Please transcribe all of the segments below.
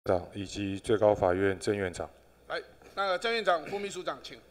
长以及最高法院郑院长。 来，那个郑院长、副秘书长，请。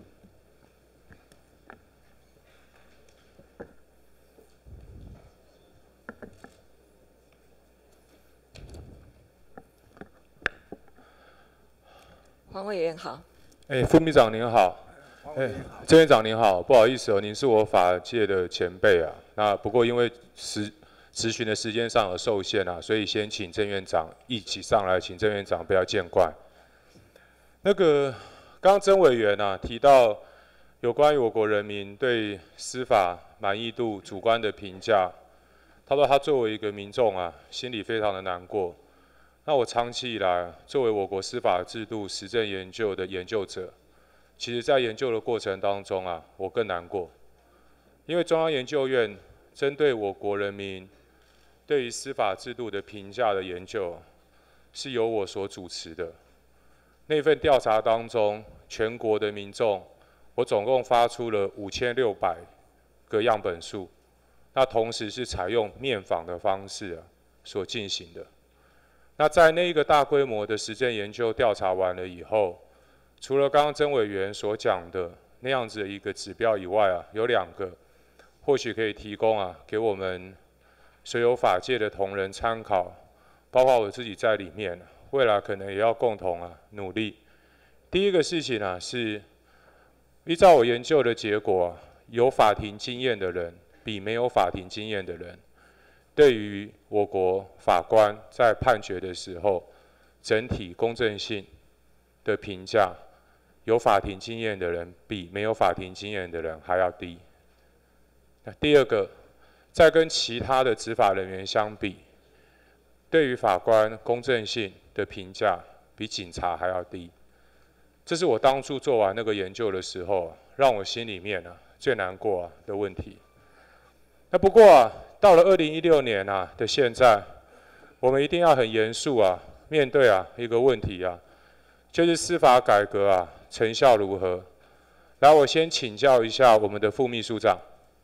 黄委员好。 副秘书长您好。郑院长您好，不好意思哦，您是我法界的前辈啊。那不过因为质询的时间上有受限啊，所以先请郑院长一起上来，请郑院长不要见怪。那个刚刚曾委员啊提到有关于我国人民对司法满意度主观的评价，他说他作为一个民众啊，心里非常的难过。那我长期以来作为我国司法制度实证研究的研究者，其实在研究的过程当中啊，我更难过，因为中央研究院针对我国人民对于司法制度的评价的研究，是由我所主持的。那份调查当中，全国的民众，我总共发出了5600个样本数，那同时是采用面访的方式啊所进行的。那在那一个大规模的实证研究调查完了以后，除了刚刚曾委员所讲的那样子的一个指标以外啊，有2个或许可以提供啊给我们所有法界的同仁参考，包括我自己在里面，未来可能也要共同啊努力。第一个事情啊是，依照我研究的结果，有法庭经验的人比没有法庭经验的人，对于我国法官在判决的时候，整体公正性的评价，有法庭经验的人比没有法庭经验的人还要低。那第二个，在跟其他的执法人员相比，对于法官公正性的评价比警察还要低。这是我当初做完那个研究的时候，让我心里面最难过的问题。那不过到了2016年的现在，我们一定要很严肃面对一个问题就是司法改革成效如何？来，我先请教一下我们的副秘书长。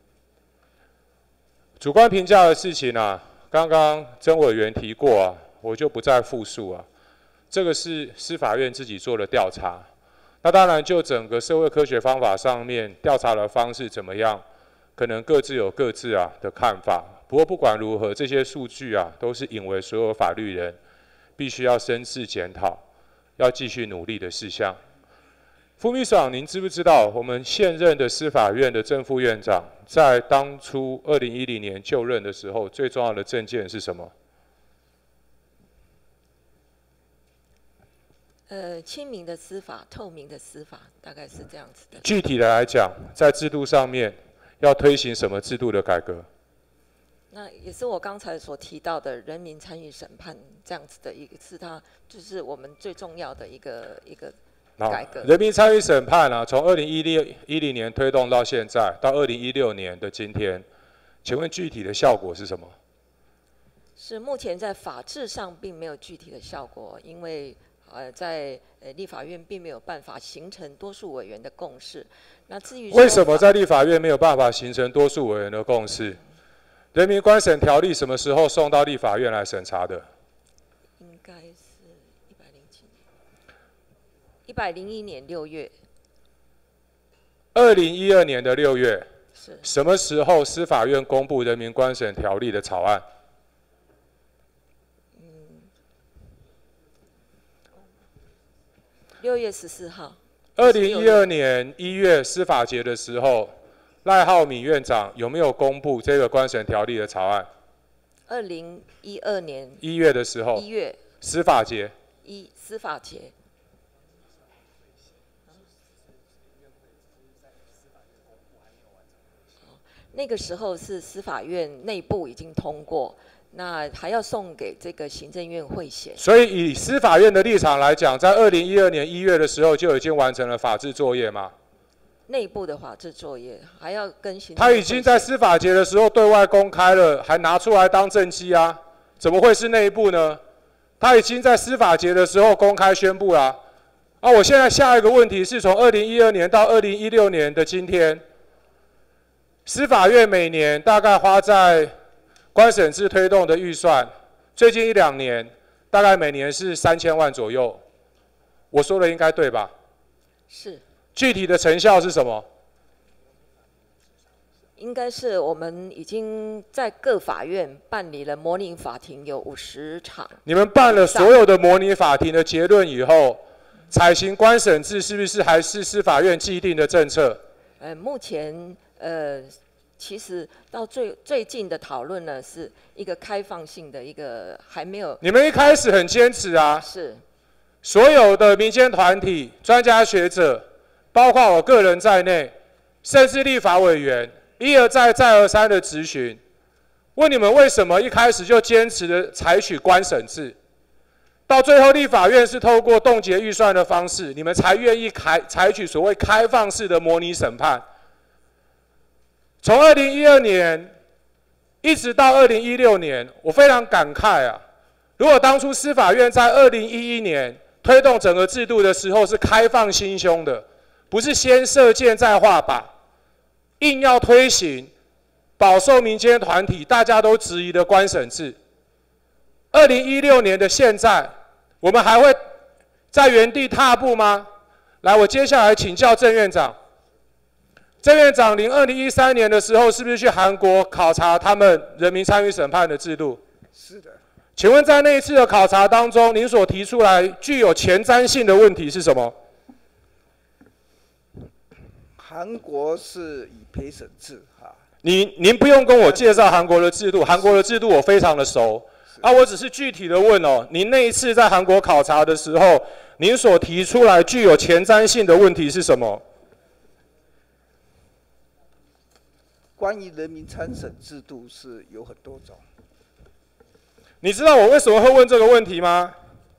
主观评价的事情刚刚曾委员提过我就不再复述这个是司法院自己做的调查。那当然，就整个社会科学方法上面调查的方式怎么样，可能各自有各自的看法。不过不管如何，这些数据都是引为所有法律人必须要深自检讨，要继续努力的事项。副秘书长，您知不知道我们现任的司法院的正副院长在当初2010年就任的时候，最重要的政见是什么？ 亲民的司法、透明的司法，大概是这样子的。 具体的来讲，在制度上面要推行什么制度的改革？ 那也是我刚才所提到的人民参与审判这样子的一个，是它就是我们最重要的一个改革。 人民参与审判从2010年推动到现在，到2016年的今天，请问具体的效果是什么？ 是目前在法制上并没有具体的效果，因为在立法院并没有办法形成多数委员的共识。那至于为什么在立法院没有办法形成多数委员的共识？人民观审条例什么时候送到立法院来审查的？ 应该是101年6月。 2012年的6月。 是。 什么时候司法院公布人民观审条例的草案 ？6月14号。 2012年1月司法节的时候，赖浩闵院长有没有公布这个观审条例的草案 ？2012年 1月的时候。 1月。 司法节。 司法节。那个时候是司法院内部已经通过。那还要送给这个行政院会审。 所以以司法院的立场来讲，在2012年1月的时候就已经完成了法制作业吗？ 内部的法制作业还要跟行政院会审。 他已经在司法节的时候对外公开了，还拿出来当政绩怎么会是内部呢？他已经在司法节的时候公开宣布了。我现在下一个问题是从2012年到2016年的今天，司法院每年大概花在观审制推动的预算，最近1-2年大概每年是3000万左右，我说的应该对吧？ 是。 具体的成效是什么？ 应该是我们已经在各法院办理了模拟法庭有50场。 你们办了所有的模拟法庭的结论以后，采行官审制是不是还是司法院既定的政策？ 目前其实到最近的讨论呢，是一个开放性的一个还没有。 你们一开始很坚持啊， 是。 所有的民间团体、专家学者，包括我个人在内，甚至立法委员，一而再、再而三的质询，问你们为什么一开始就坚持的采取官审制，到最后立法院是透过冻结预算的方式，你们才愿意采取所谓开放式的模拟审判。从2012年一直到2016年，我非常感慨啊！如果当初司法院在2011年推动整个制度的时候是开放心胸的，不是先射箭再画靶，硬要推行饱受民间团体大家都质疑的官审制。2016年的现在，我们还会在原地踏步吗？来，我接下来请教郑院长。郑院长，您2013年的时候是不是去韩国考察他们人民参与审判的制度？ 是的。 请问在那一次的考察当中，您所提出来具有前瞻性的问题是什么？ 韩国是以陪审制哈。 您不用跟我介绍韩国的制度，韩国的制度我非常的熟。我只是具体的问哦，您那一次在韩国考察的时候，您所提出来具有前瞻性的问题是什么？ 关于人民参审制度是有很多种。 你知道我为什么会问这个问题吗？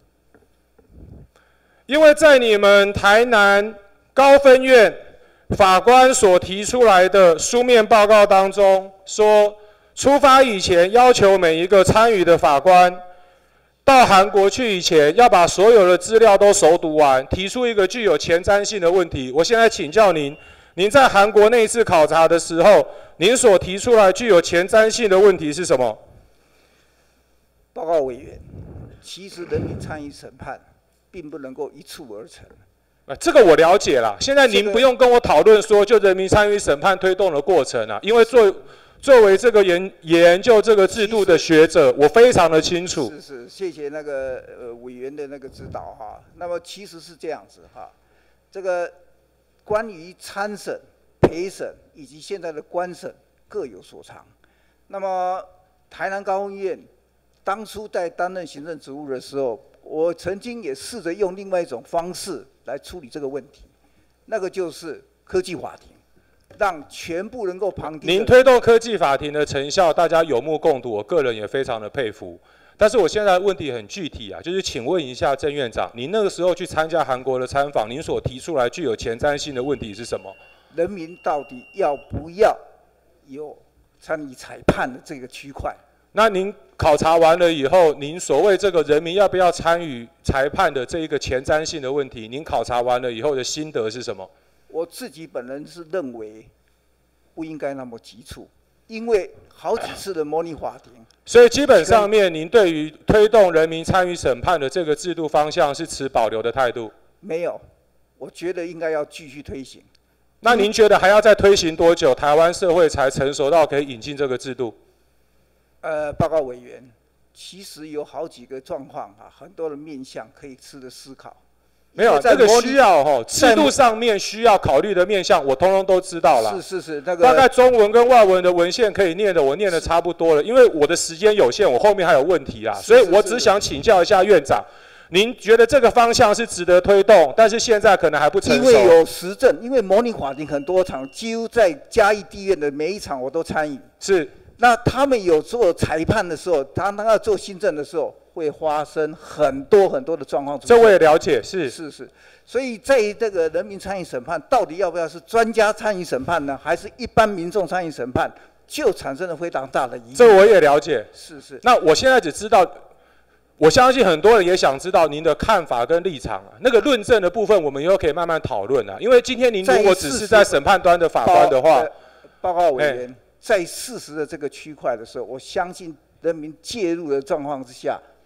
因为在你们台南高分院法官所提出来的书面报告当中说，出发以前要求每一个参与的法官到韩国去以前要把所有的资料都熟读完，提出一个具有前瞻性的问题。我现在请教您，您在韩国那一次考察的时候，您所提出来具有前瞻性的问题是什么？ 报告委员，其实人民参与审判并不能够一蹴而成。 这个我了解了。现在您不用跟我讨论说就人民参与审判推动的过程啊，因为作为这个研究这个制度的学者，我非常的清楚。 是，谢谢那个委员的那个指导哈。那么其实是这样子哈，这个关于参审、陪审以及现在的官审各有所长。那么台南高分院当初在担任行政职务的时候，我曾经也试着用另外一种方式来处理这个问题，那个就是科技法庭，让全部能够旁听。 您推动科技法庭的成效，大家有目共睹，我个人也非常的佩服。但是我现在问题很具体啊，就是请问一下郑院长，您那个时候去参加韩国的参访，您所提出来具有前瞻性的问题是什么？ 人民到底要不要有参与裁判的这个区块？ 那您考察完了以后，您所谓这个人民要不要参与裁判的这一个前瞻性的问题，您考察完了以后的心得是什么？ 我自己本人是认为不应该那么急促，因为好几次的模拟法庭。 所以基本上面，您对于推动人民参与审判的这个制度方向是持保留的态度？ 没有，我觉得应该要继续推行。 那您觉得还要再推行多久，台湾社会才成熟到可以引进这个制度？ 报告委员，其实有好几个状况啊，很多的面向可以值得思考。 没有，这个需要制度上面需要考虑的面向，我通通都知道了。 是，那个大概中文跟外文的文献可以念的，我念的差不多了。因为我的时间有限，我后面还有问题啊，所以我只想请教一下院长，您觉得这个方向是值得推动，但是现在可能还不成熟。 因为有实证，因为模拟法庭很多场，几乎在嘉义地院的每一场我都参与。 是。 那他们有做裁判的时候，他要做新政的时候，会发生很多的状况。 这我也了解，是。 所以在这个人民参与审判，到底要不要是专家参与审判呢，还是一般民众参与审判，就产生了非常大的疑义。 这我也了解。 是。 那我现在只知道，我相信很多人也想知道您的看法跟立场啊。那个论证的部分，我们以后可以慢慢讨论啊。因为今天您如果只是在审判端的法官的话， 报告委员。在事实的这个区块的时候，我相信人民介入的状况之下，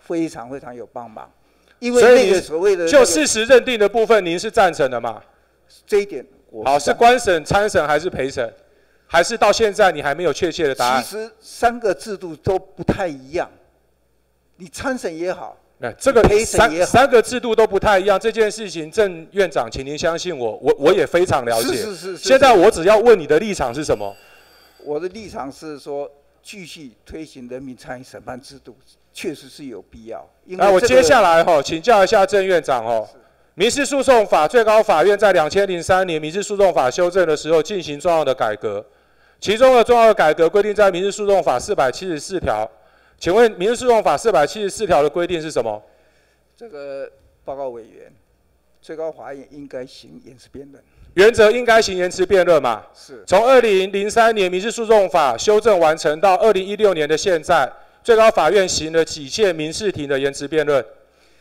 非常非常有帮忙。因为所以那个所谓的就事实认定的部分，您是赞成的嘛？ 这一点我好，是官审、参审还是陪审？还是到现在你还没有确切的答案？ 其实3个制度都不太一样，你参审也好， 这个陪审也好三个制度都不太一样。这件事情，郑院长，请您相信我，我也非常了解。 是。 现在我只要问你的立场是什么？ 我的立场是说，继续推行人民参与审判制度，确实是有必要。 我接下来请教一下郑院长民事诉讼法最高法院在2003年民事诉讼法修正的时候进行重要的改革，其中的重要的改革规定在民事诉讼法474条。请问民事诉讼法474条的规定是什么？ 这个报告委员，最高法院应该行言词辩论。 原则应该行言词辩论嘛？ 是。 从2003年民事诉讼法修正完成到2016年的现在，最高法院行了几件民事庭的言词辩论？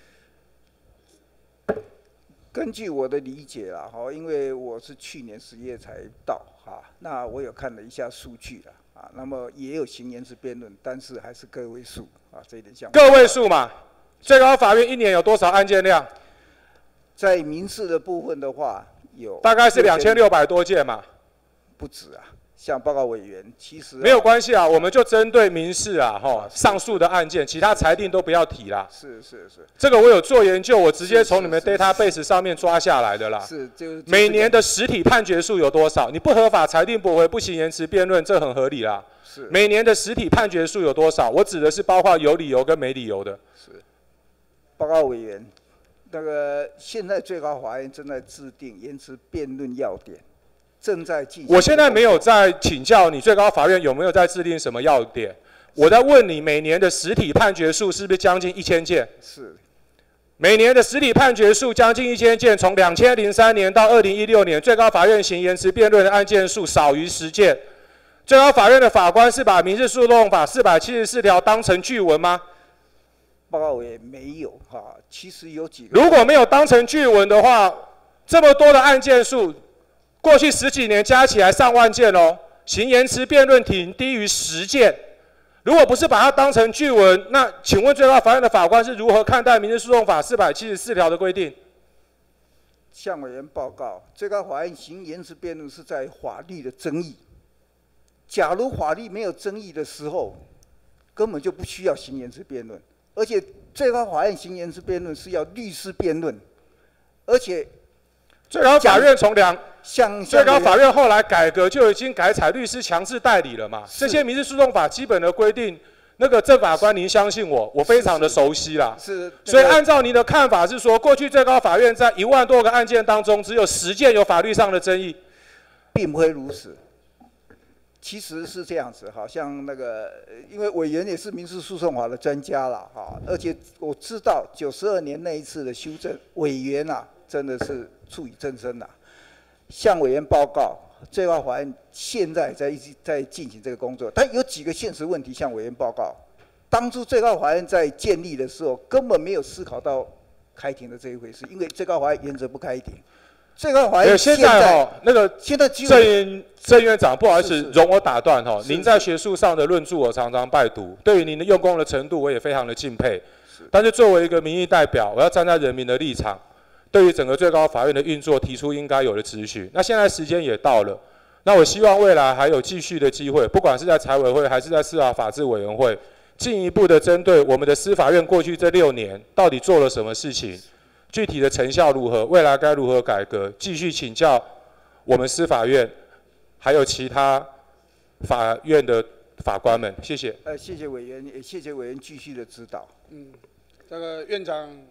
根据我的理解啦，因为我是去年10月才到那我有看了一下数据啦那么也有行言词辩论，但是还是个位数这一点项目。 个位数嘛，最高法院一年有多少案件量？ 在民事的部分的话，有大概是2600多件嘛， 不止像报告委员，其实没有关系我们就针对民事上诉的案件，其他裁定都不要提啦。 是。 这个我有做研究，我直接从你们 database 上面抓下来的啦。每年的实体判决数有多少？你不合法裁定驳回不行言词辩论，这很合理啦。 是。 每年的实体判决数有多少？我指的是包括有理由跟没理由的。 是。报告委员，现在最高法院正在制定言词辩论要点。正在进行。 我现在没有在请教你最高法院有没有在制定什么要点，我在问你每年的实体判决数是不是将近1000件？ 是。 每年的实体判决数将近1000件，从2003年到2016年，最高法院行言词辩论的案件数少于10件。最高法院的法官是把民事诉讼法474条当成据文吗？ 报告委员没有其实有几个。 如果没有当成据文的话，这么多的案件数。过去10几年加起来上万件行言词辩论挺低于10件。如果不是把它当成据文，那请问最高法院的法官是如何看待民事诉讼法474条的规定？ 向委员报告，最高法院行言词辩论是在法律的争议。假如法律没有争议的时候，根本就不需要行言词辩论。而且最高法院行言词辩论是要律师辩论，而且最高法院从最高法院后来改革就已经改采律师强制代理了嘛？这些民事诉讼法基本的规定，郑法官您相信我，我非常的熟悉啦。 是。 所以按照您的看法是说，过去最高法院在1万多个案件当中，只有10件有法律上的争议， 并不会如此。其实是这样子像因为委员也是民事诉讼法的专家啦而且我知道92年那一次的修正，委员真的是处以正身向委员报告，最高法院现在在进行这个工作，但有几个现实问题向委员报告。当初最高法院在建立的时候，根本没有思考到开庭的这一回事，因为最高法院原则不开庭。最高法院现在现在郑院长，不好意思，容我打断您在学术上的论著我常常拜读，对于您的用功的程度我也非常的敬佩。但是作为一个民意代表，我要站在人民的立场，对于整个最高法院的运作提出应该有的质询。那现在时间也到了，那我希望未来还有继续的机会，不管是在财委会还是在司法法制委员会，进一步的针对我们的司法院过去这6年到底做了什么事情。具体的成效如何？未来该如何改革？继续请教我们司法院，还有其他法院的法官们，谢谢。 谢谢委员，也谢谢委员继续的指导。 这个院长